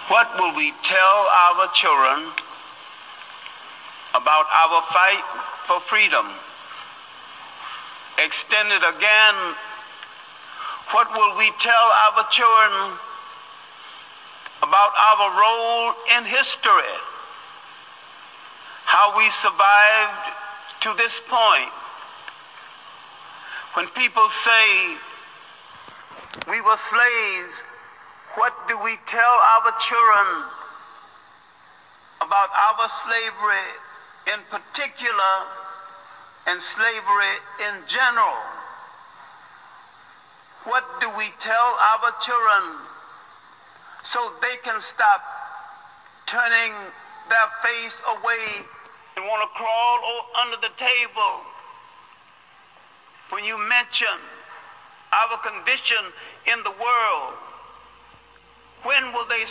What will we tell our children about our fight for freedom? Extended again, what will we tell our children about our role in history? How we survived to this point? When people say we were slaves, what do we tell our children about our slavery in particular and slavery in general? What do we tell our children so they can stop turning their face away and want to crawl under the table when you mention our condition in the world? When will they